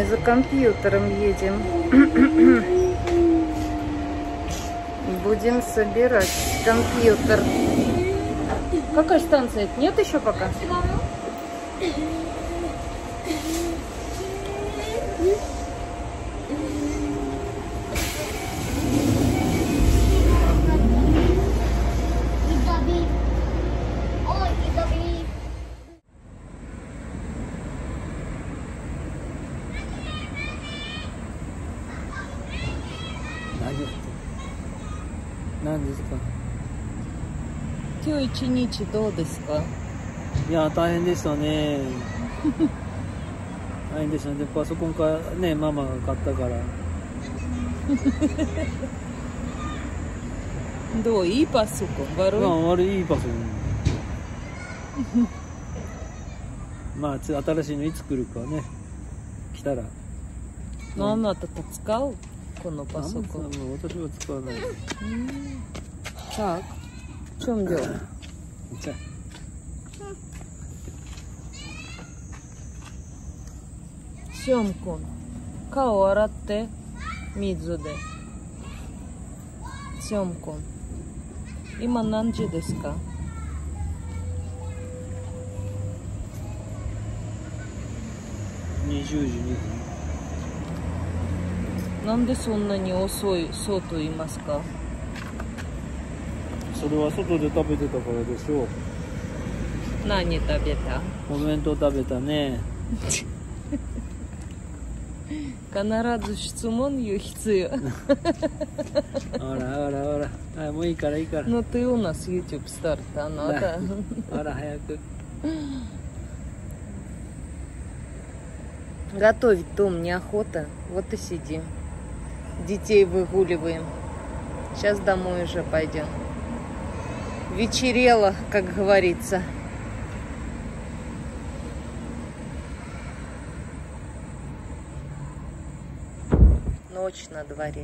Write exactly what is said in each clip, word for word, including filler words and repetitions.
мы за компьютером едем. Будем собирать компьютер. Какая станция? Нет еще пока? 何ですか？ 今日一日どうですか？ いや大変でしたね。大変でしたね。でパソコンからねママが買ったから。 どう？いいパソコン？悪い？ まあ悪いいいパソコン。まあつ新しいのいつ来るかね。来たら。 あなた使う？このパソコン。 私は使わない。 Так, в чем дело? Сём-кун, 顔洗って水で。Сём-кун、今何時ですか？ にじゅうじにふん。 なんでそんなに遅いそうと言いますか？ それは外で食べてたからでしょう。 何食べた？ お弁当食べたね。 必ず質問言う必要。 ほらほらほら、あ、もういいからいいから。 Ну ты у нас YouTube старт, а надо. ほら早く。 Готовить-то неохота, вот и сидим. Детей выгуливаем. Сейчас домой уже пойдем. Вечерело, как говорится. Ночь на дворе.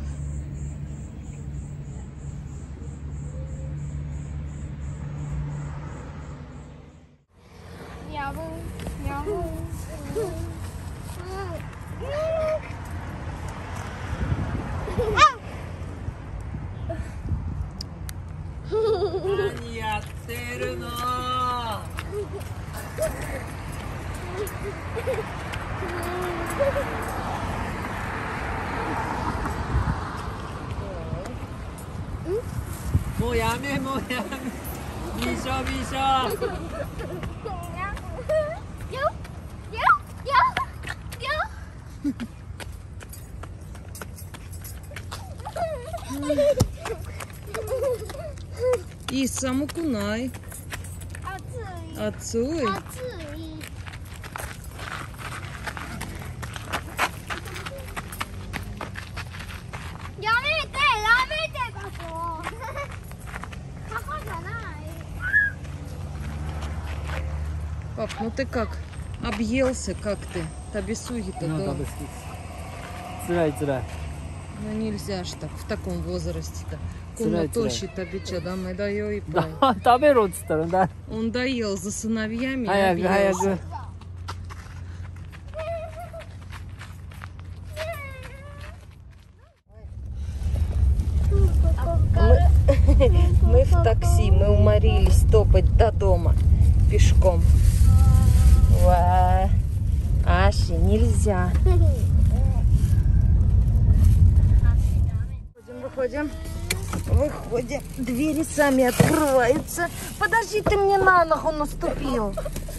Нани яtteるの？もうやめもうやめ。びしょびしょ。 いい寒くない？暑い。暑い。 やめて、やめて、ここ。こじゃない。 Пап, ну ты как? Объелся, как ты? Табисуги-то дома. つらいつらい。 Ну нельзя ж так, в таком возрасте-то. Кунатоши табича дамы даю и пай. 食べろっつったらだ。 Он доел за сыновьями и 早く早 объелся. く。 Мы в такси, мы уморились топать до дома пешком. Ва, Аши, нельзя. Выходим, выходим. Двери сами открываются. Подожди, ты мне на ногу наступил.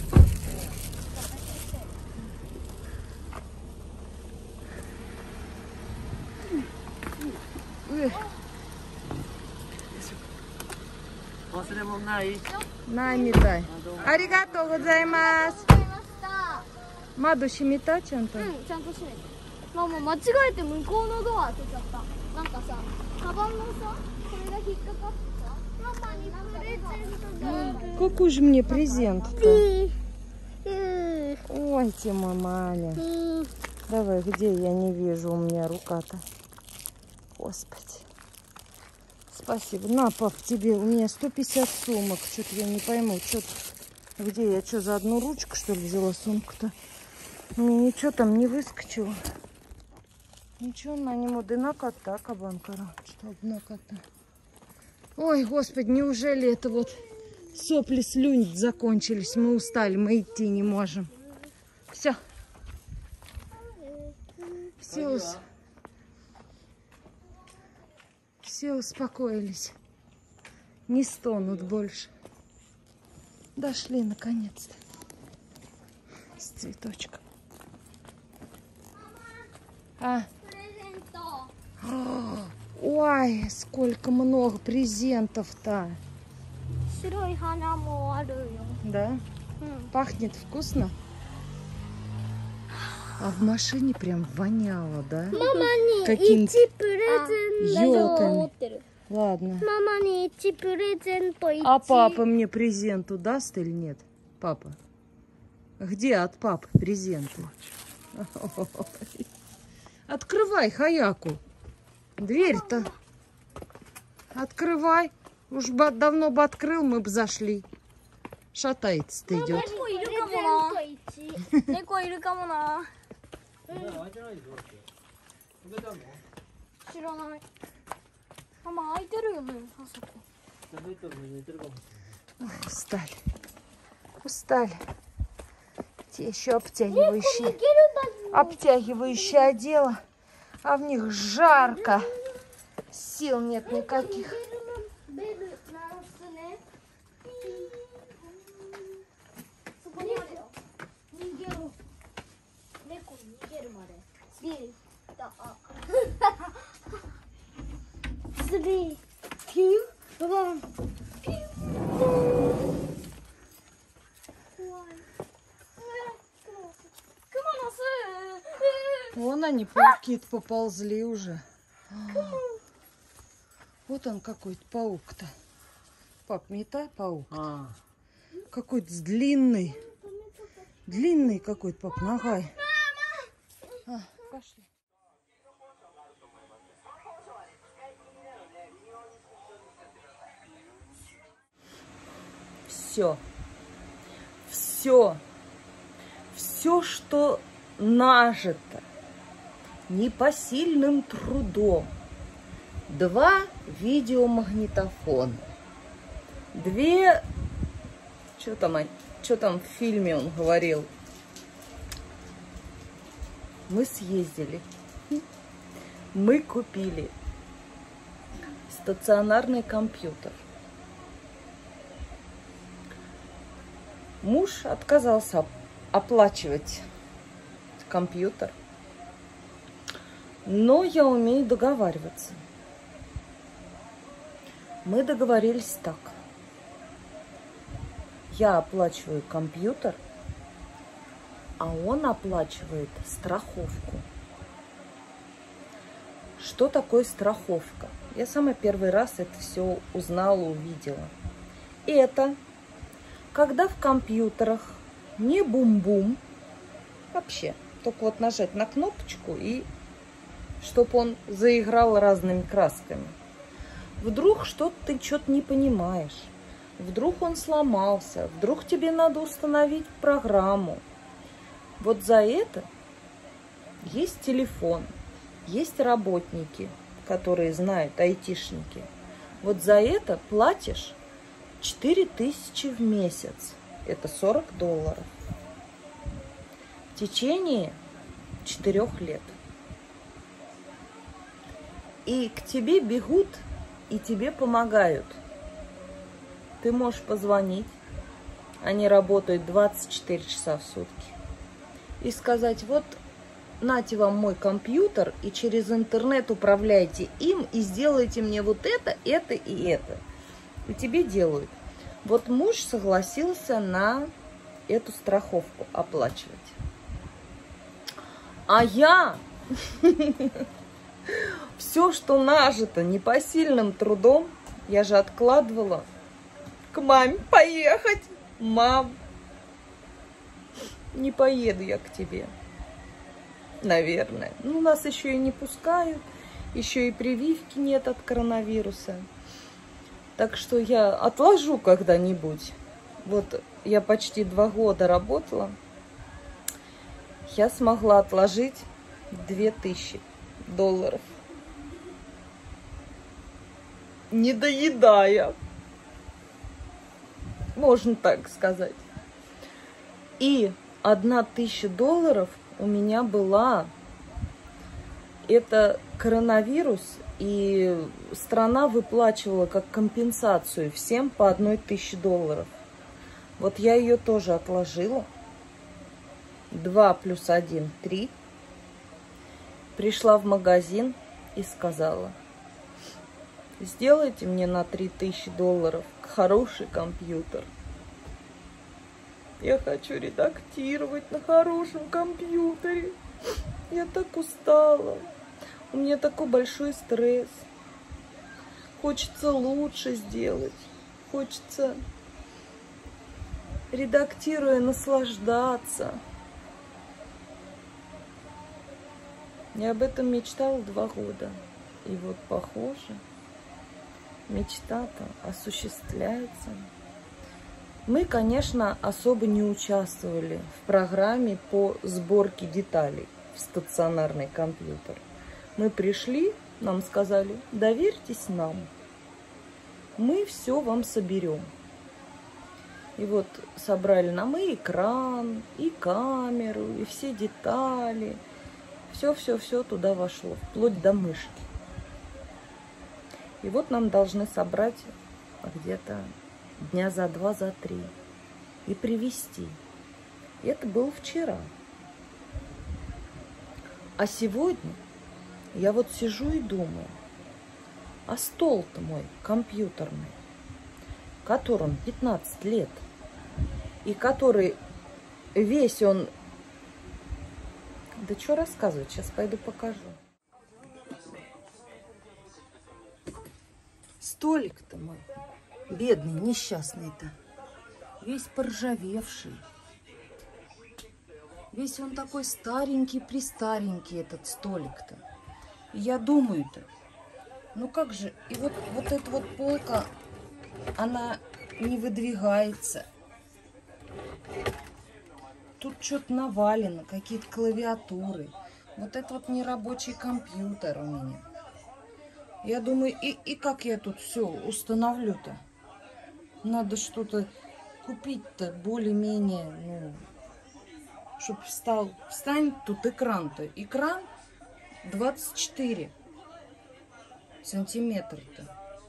Намитай. Аригато гозаимасу. Маду шимита чанто? うん、ちゃんと閉めて。まあもう間違えて向こうのドア開けちゃった。なんかさ、カバンのさ、これが引っかかってさ、パパにプレゼントが。 Какой же мне презент-то? Ой, ты мой Маня. Давай, где я не вижу, у меня рука-то. Господи. Спасибо. На, пап, тебе у меня сто пятьдесят сумок. Что-то я не пойму. Что где я? Что, за одну ручку, что ли, взяла сумку-то? Мне ничего там не выскочило. Ничего на нему. Одна кота, кабан, короче. Одна кота. Ой, господи, неужели это вот сопли слюнь закончились? Мы устали, мы идти не можем. Все. Все, ус... Все успокоились. Не стонут больше. Дошли наконец-то. С цветочком. А? Ой, сколько много презентов-то. Да? Пахнет вкусно? А в машине прям воняло, да? Мама, каким-то презент. елками. Ладно. Мама, презент. А папа мне презенту даст или нет? Папа. Где от папы презенты? Открывай, Хаяку. Дверь-то. Открывай. Уж бы давно бы открыл, мы бы зашли. Шатается-то идет. Устали. Устали. Те еще обтягивающие. Обтягивающее одела. А в них жарко. Сил нет никаких. Вон они, пауки поползли уже. Вот он какой-то паук-то. Пап, не та паук? А. Какой-то длинный. Длинный какой-то, пап, нога. А, пошли. Все. Все. Все, что нажито непосильным трудом. Два видеомагнитофона. Две... Что там, что там в фильме он говорил? Мы съездили. Мы купили стационарный компьютер. Муж отказался оплачивать компьютер. Но я умею договариваться. Мы договорились так. Я оплачиваю компьютер, а он оплачивает страховку. Что такое страховка? Я сама первый раз это все узнала, увидела. Это когда в компьютерах не бум-бум, вообще, только вот нажать на кнопочку и чтобы он заиграл разными красками. Вдруг что-то ты что-то не понимаешь. Вдруг он сломался. Вдруг тебе надо установить программу. Вот за это есть телефон. Есть работники, которые знают, айтишники. Вот за это платишь четыре тысячи в месяц. Это сорок долларов. В течение четырех лет. И к тебе бегут, и тебе помогают. Ты можешь позвонить, они работают двадцать четыре часа в сутки, и сказать: вот, нате вам мой компьютер, и через интернет управляйте им, и сделайте мне вот это, это и это. И тебе делают. Вот муж согласился на эту страховку оплачивать. А я... Все, что нажито непосильным трудом, я же откладывала к маме поехать. Мам, не поеду я к тебе, наверное. Ну, нас еще и не пускают, еще и прививки нет от коронавируса. Так что я отложу когда-нибудь. Вот я почти два года работала. я смогла отложить две тысячи долларов, не доедая, можно так сказать. И одна тысяча долларов у меня была, это коронавирус, и страна выплачивала как компенсацию всем по одной тысяче долларов. Вот я ее тоже отложила. два плюс один – три. Пришла в магазин и сказала: сделайте мне на три тысячи долларов хороший компьютер. Я хочу редактировать на хорошем компьютере. Я так устала. У меня такой большой стресс. Хочется лучше сделать. Хочется, редактируя, наслаждаться. Я об этом мечтала два года. И вот, похоже, мечта-то осуществляется. Мы, конечно, особо не участвовали в программе по сборке деталей в стационарный компьютер. Мы пришли, нам сказали: доверьтесь нам, мы все вам соберем. И вот собрали нам и экран, и камеру, и все детали. Все-все-все туда вошло, вплоть до мышки. И вот нам должны собрать где-то дня за два, за три и привезти. Это было вчера. А сегодня я вот сижу и думаю, а стол-то мой компьютерный, которому пятнадцать лет, и который весь он... Да что рассказывать, сейчас пойду покажу. Столик-то мой, бедный, несчастный-то, весь поржавевший. Весь он такой старенький-престаренький, этот столик-то. И я думаю-то, ну как же, и вот, вот эта вот полка, она не выдвигается. Тут что-то навалено, какие-то клавиатуры. Вот это вот нерабочий компьютер у меня. Я думаю, и, и как я тут все установлю-то? Надо что-то купить-то более-менее, ну, чтобы встал. Встанет тут экран-то. Экран двадцать четыре сантиметра-то.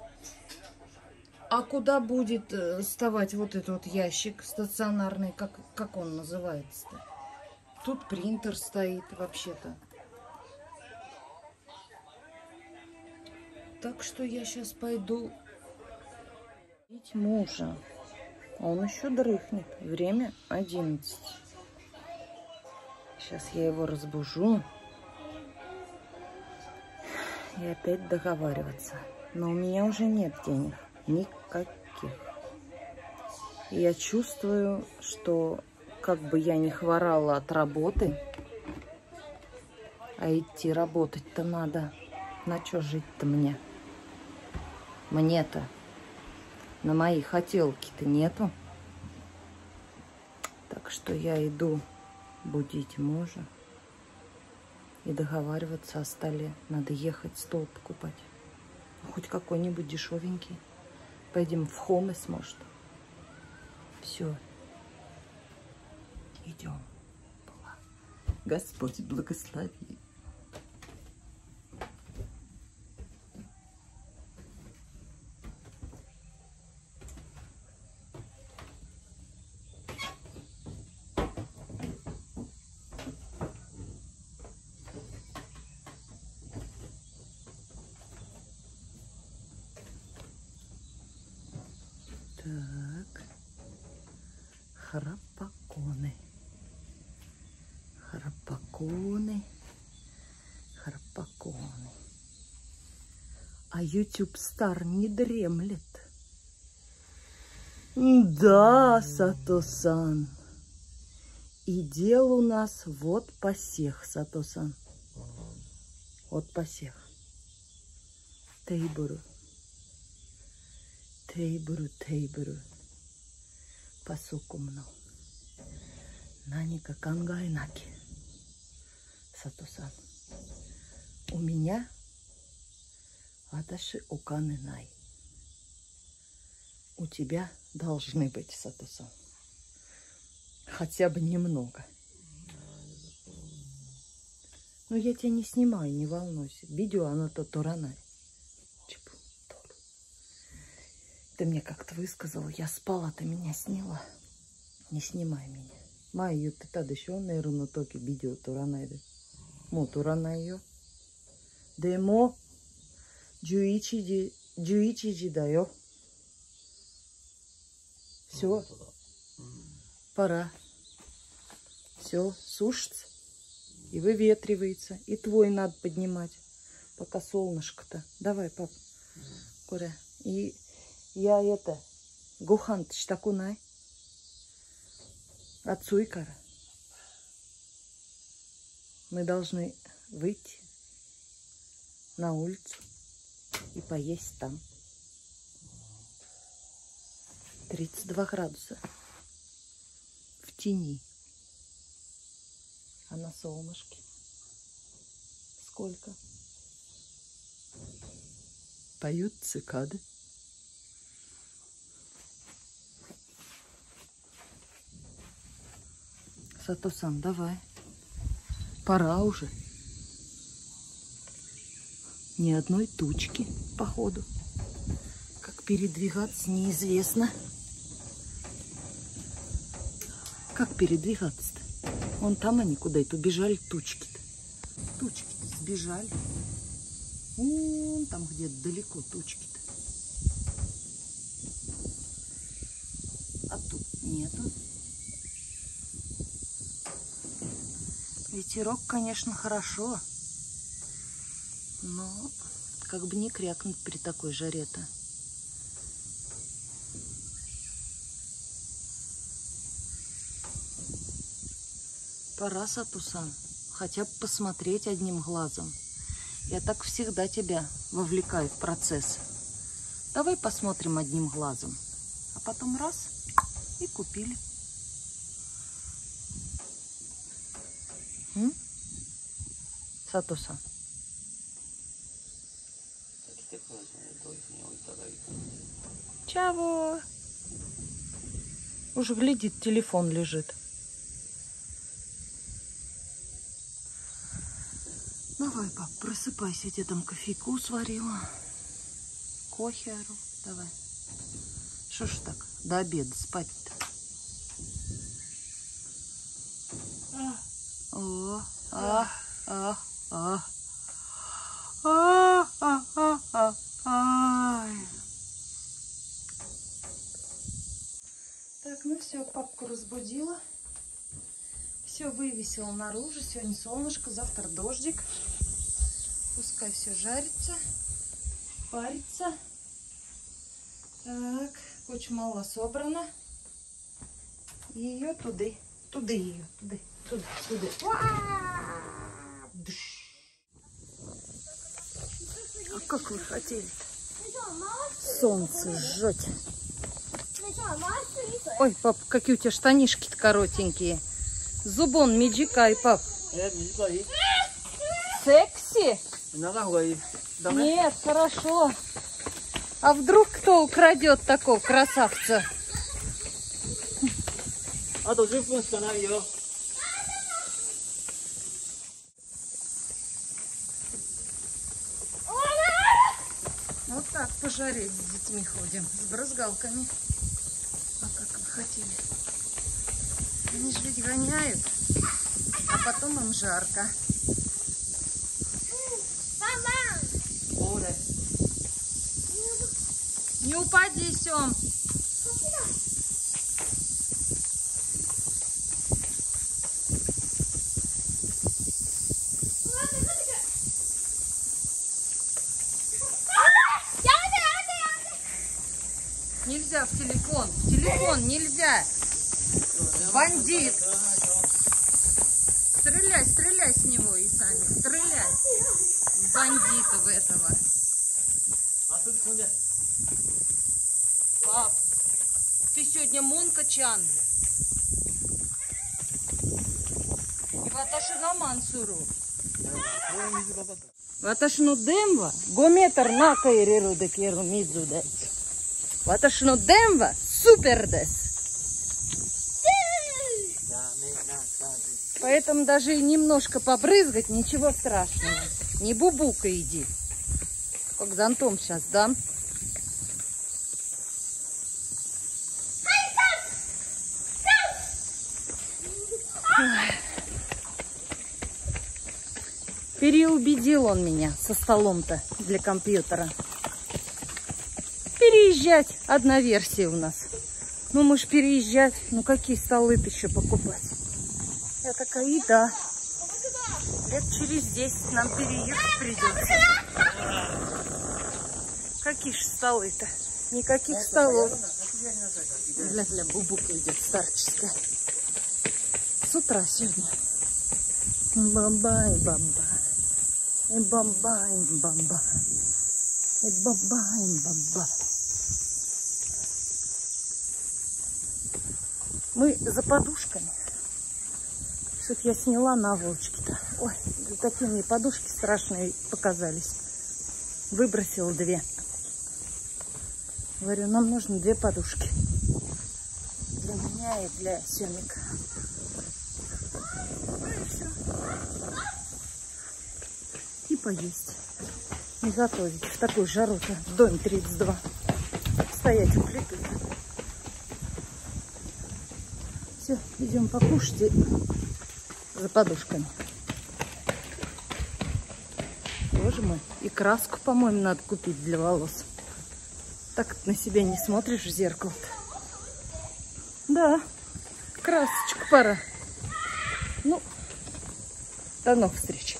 А куда будет вставать вот этот вот ящик стационарный, как, как он называется-то? Тут принтер стоит вообще-то. Так что я сейчас пойду видеть мужа. А он еще дрыхнет. Время одиннадцать. Сейчас я его разбужу. И опять договариваться. Но у меня уже нет денег. Никаких. И я чувствую, что как бы я не хворала от работы, а идти работать-то надо. На что жить-то мне? Мне-то на мои хотелки-то нету. Так что я иду будить мужа и договариваться о столе. Надо ехать, стол покупать. Хоть какой-нибудь дешевенький. Пойдем в Хомес, может. Все. Идем. Господь благослови. Так, храпаконы, храпаконы, храпаконы. А YouTube Star не дремлет. Да, Сато-сан. И дел у нас вот посех, Сато-сан. Вот посех. Тейбуру. Тейбуру, тейбуру. Пасукумно. Наника кангаэнаки. Сато-сан. У меня Адаши Уканы Най. У тебя должны быть, Сато-сан. Хотя бы немного. Но я тебя не снимаю, не волнуйся. Видео оно то торанай. Ты мне как-то высказала, я спала, ты меня сняла. Не снимай меня. Май юты тады шо неру но токи видео торанай де. Мо торанай ё. Демо десять жи да ё. Все. Пора. Все, сушится и выветривается. И твой надо поднимать, пока солнышко-то. Давай, пап. Куря. И я это, гохан штакунай. Отцуй кара. Мы должны выйти на улицу и поесть там. тридцать два градуса. В тени. А на солнышке сколько? Поют цикады. Сато-сан, давай. Пора уже. Ни одной тучки, походу. Как передвигаться, неизвестно. Как передвигаться-то? Вон там они куда-то убежали, тучки-то. Тучки-то сбежали. Вон там где-то далеко тучки-то. А тут нету. Ветерок, конечно, хорошо. Но как бы не крякнуть при такой жаре-то. Пора, Сато-сан, хотя бы посмотреть одним глазом. Я так всегда тебя вовлекаю в процесс. Давай посмотрим одним глазом. А потом раз и купили. М? Сато-сан. Чего? Уже глядит, телефон лежит. Давай, пап, просыпайся, я тебе там кофейку сварила. Кофе, ору. Давай. Что ж так, до обеда спать-то? О, а, а, а. А, а, а, а, ай. Так, ну все, папку разбудила. Все вывесила наружу. Сегодня солнышко, завтра дождик. Пускай все жарится, парится. Так, куча мало собрана. И ее туда, туда ее, туда, туда, туда. А как вы хотели-то? Солнце жжет. Ой, пап, какие у тебя штанишки-то коротенькие. Зубон миджикай, пап. Секси? Нет, хорошо. А вдруг кто украдет такого красавца? А то десять分しかないよ. Вот так по жаре с детьми ходим, с брызгалками. А как вы хотели? Они же ведь гоняют, а потом им жарко. Не упади, Сем. Нельзя в телефон. В телефон нельзя. Бандит. Стреляй, стреляй с него, Исани. Стреляй. В бандитов этого. Пап, ты сегодня Монка-чан. И ваташи га Мансуру. 私の電話ごメートル中入れるできる水です。私の電話スーパーです。Поэтому даже и немножко побрызгать, ничего страшного. Не бубука иди. Как зонтом сейчас дам. Переубедил он меня со столом-то для компьютера. Переезжать. Одна версия у нас. Ну, мы ж переезжать. Ну, какие столы-то еще покупать? Я такая, и да. Лет через десять нам переехать придется. Какие же столы-то? Никаких столов. Гля-гля, бубука идет старческая. С утра сегодня. Баба и баба. И баба и баба. И баба и баба. Мы за подушками. Что-то я сняла наволочки-то. Ой, такие мне подушки страшные показались. Выбросила две. Говорю, нам нужно две подушки. Для меня и для Семика. И все. И поесть. И готовить в такую жару-то. В доме тридцать два. Стоять у плиты. Все, идем покушать и за подушками. Боже мой. И краску, по-моему, надо купить для волос. Так на себя не смотришь в зеркало-то. Да, красочку пора. Ну, до новых встреч.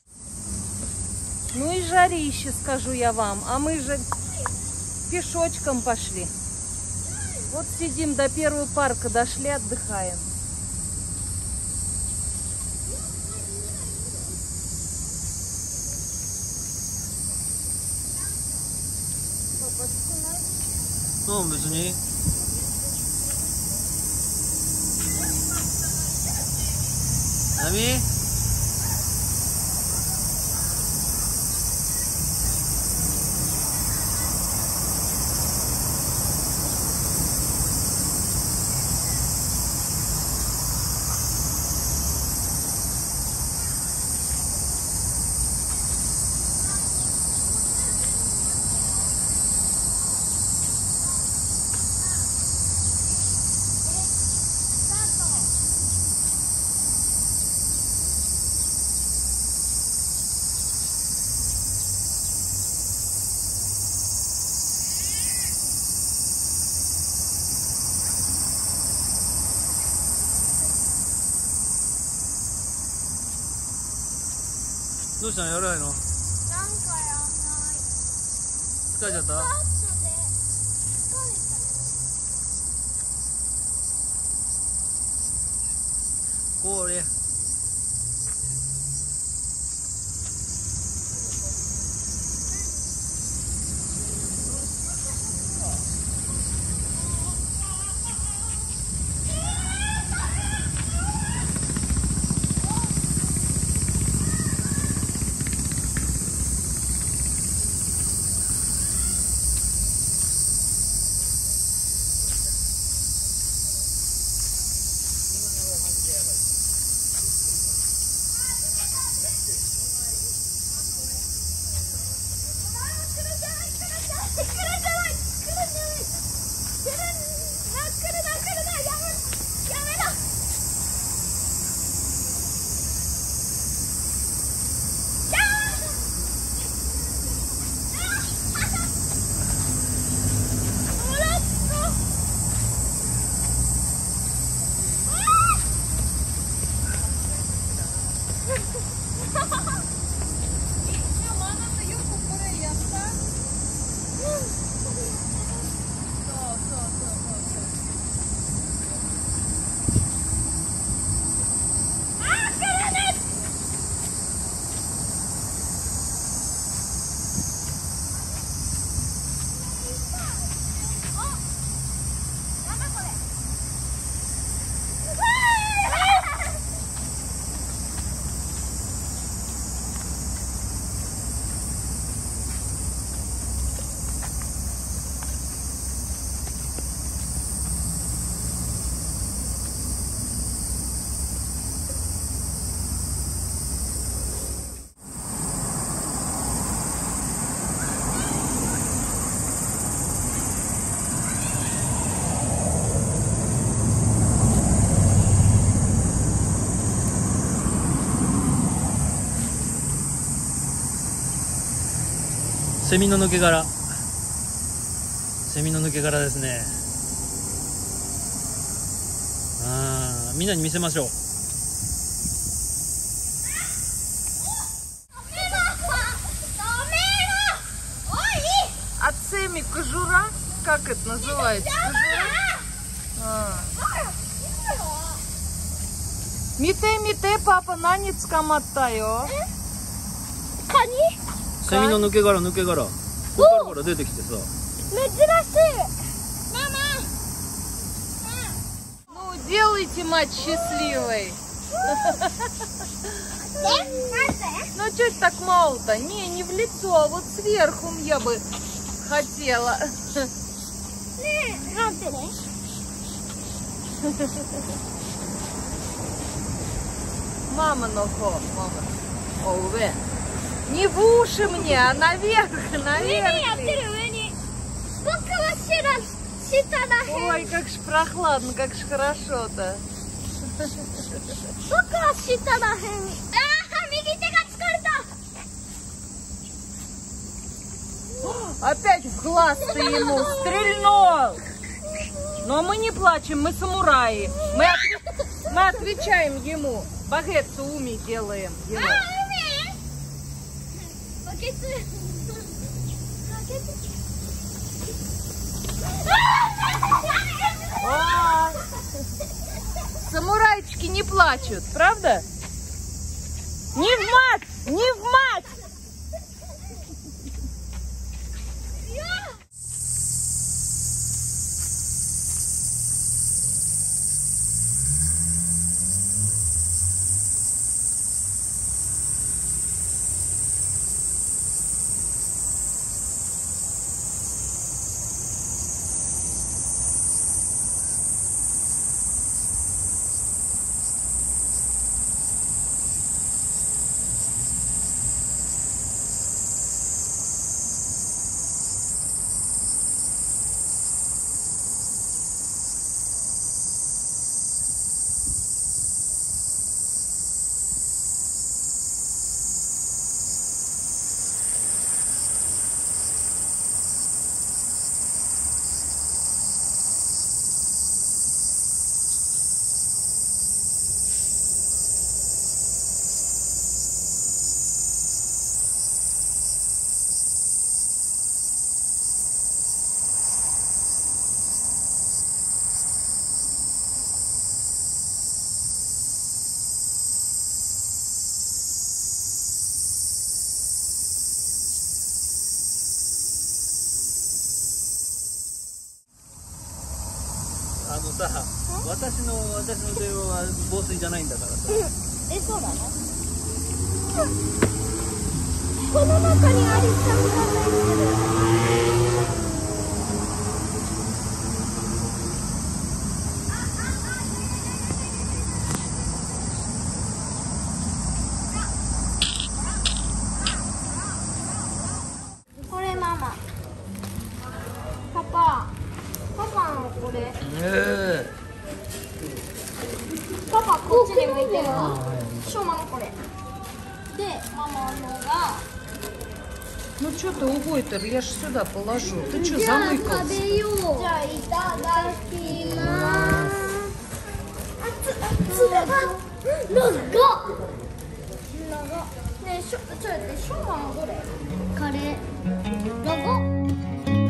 Ну и жарище, скажу я вам. А мы же пешочком пошли. Вот сидим, до первого парка дошли, отдыхаем. Ну, без ней. Нами?どうしたの？やらないの？なんかやらない。疲れちゃった？これ。 セミの抜け殻、セミの抜け殻ですね。あー、みんなに見せましょう。 А цеми кожура? Как это называется? А. Мите, мите, папа, нанец каматтайо. カニ？ セミの抜け殻、抜け殻。ここからほら出てきてさ。 珍しい。ママ。 Ну, делайте мать счастливой. Ну, что это так мало-то? Не, не в лицо, а вот сверху я бы хотела. Мама, ну хо, мама. О, уве. Не в уши мне, а наверх, наверх. Ой, как ж прохладно, как ж хорошо-то. Опять в глаз ты ему стрельнул. Но мы не плачем, мы самураи. Мы, отве... мы отвечаем ему. Багетсу уми делаем. Его. О! Самурайчики не плачут, правда? Не в мать! Не в мать! あのさ、私の私の電話は防水じゃないんだからさ。 え、そうなの？この中にアリスさんがこれママ。パパ。パパのこれ。 えパパこっちに向いてるの。ショーマのこれ。で、ママのが。 Ну что ты уходишь? Я ж сюда положу. Ты что замыкался? じゃあいただきます。熱々だ。長っ。長っ。ねえ、しょ、ちょっと待って、ショーマのどれ？カレー。長っ。